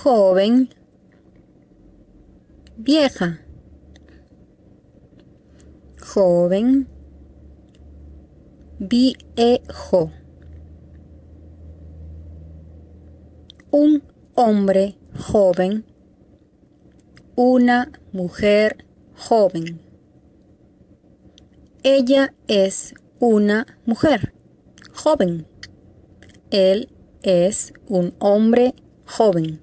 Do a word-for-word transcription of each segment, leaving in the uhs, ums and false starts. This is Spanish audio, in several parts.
joven, vieja, joven, viejo, un hombre joven, una mujer joven. Ella es una mujer joven. Él es un hombre joven.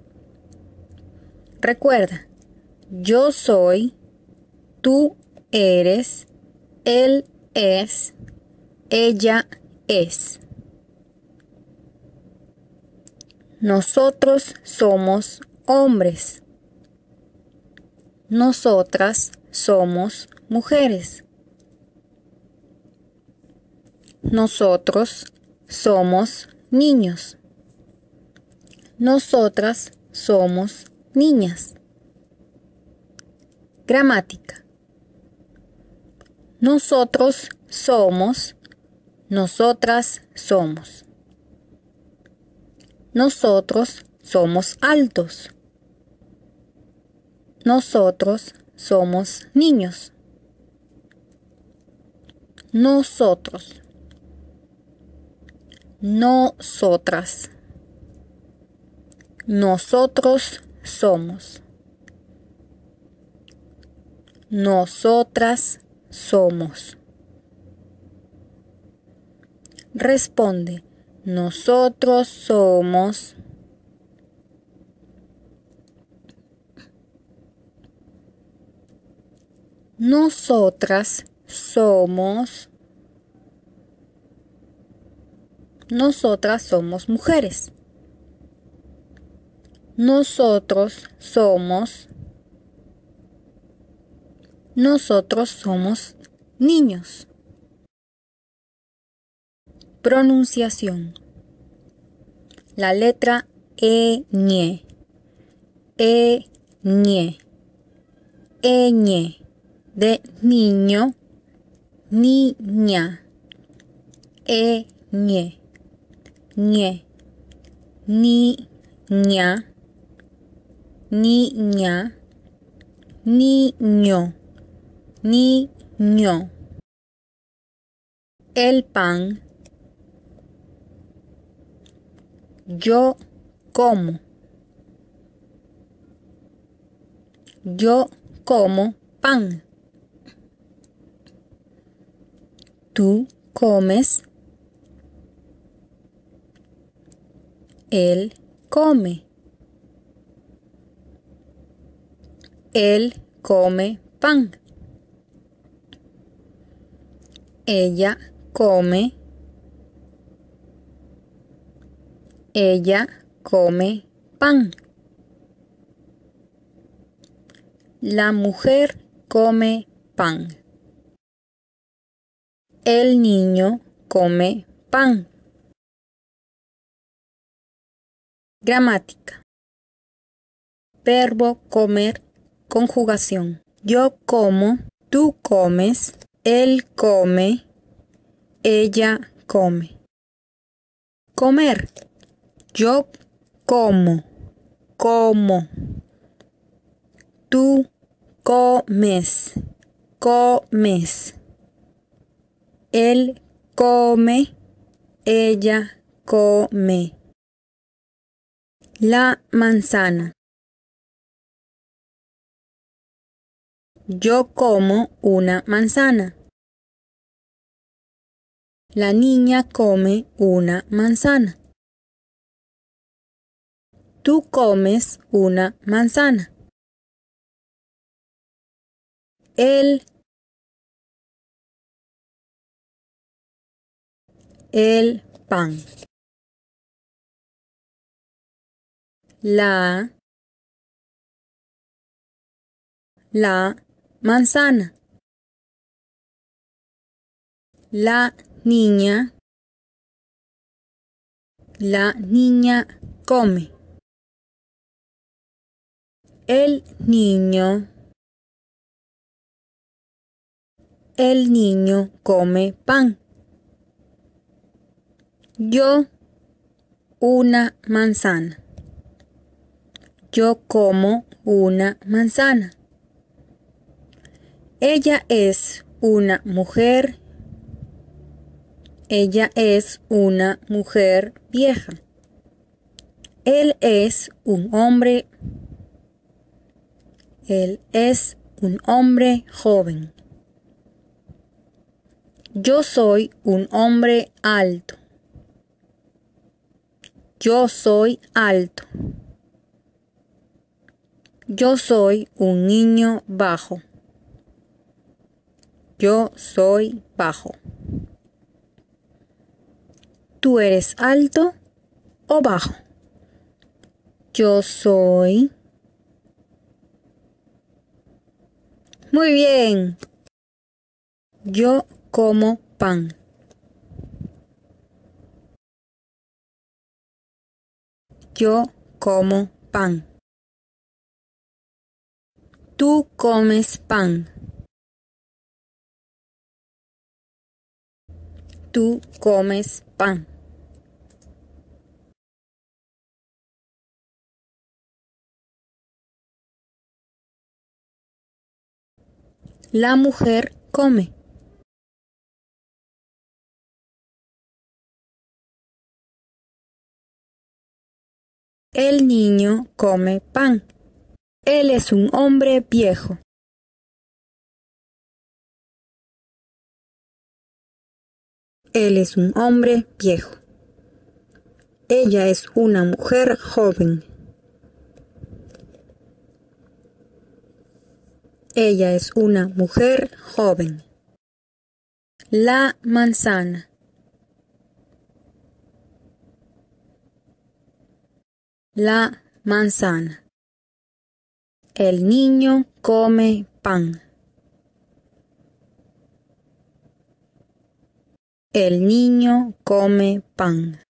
Recuerda, yo soy, tú eres, él es, ella es. Nosotros somos hombres. Nosotras somos mujeres. Nosotros somos niños. Nosotras somos niñas. Gramática. Nosotros somos. Nosotras somos. Nosotros somos altos. Nosotros somos niños. Nosotros. Nosotras. Nosotros somos. Nosotras somos. Responde. Nosotros somos. Nosotras somos. Nosotras somos mujeres. Nosotros somos. Nosotros somos niños. Pronunciación. La letra E, ñe, E, ñe, E, ñe, de niño, niña, E, ñe, ñe, niña, niña, niño, niño. El pan. Yo como. Yo como pan. Tú comes. Él come. Él come pan. Ella come. Ella come pan. La mujer come pan. El niño come pan. Gramática. Verbo comer. Conjugación. Yo como. Tú comes. Él come. Ella come. Comer. Yo como. Como. Tú comes. Comes. Él come. Ella come. La manzana. Yo como una manzana. La niña come una manzana. Tú comes una manzana. Él, el pan. La, la manzana. La niña, la niña come. El niño, el niño come pan. Yo, una manzana. Yo como una manzana. Ella es una mujer. Ella es una mujer vieja. Él es un hombre. Él es un hombre joven. Yo soy un hombre alto. Yo soy alto. Yo soy un niño bajo. Yo soy bajo. ¿Tú eres alto o bajo? Yo soy... Muy bien. Yo como pan. Yo como pan. Tú comes pan. Tú comes pan. La mujer come. El niño come pan. Él es un hombre viejo. Él es un hombre viejo. Ella es una mujer joven. Ella es una mujer joven. La manzana. La manzana. El niño come pan. El niño come pan.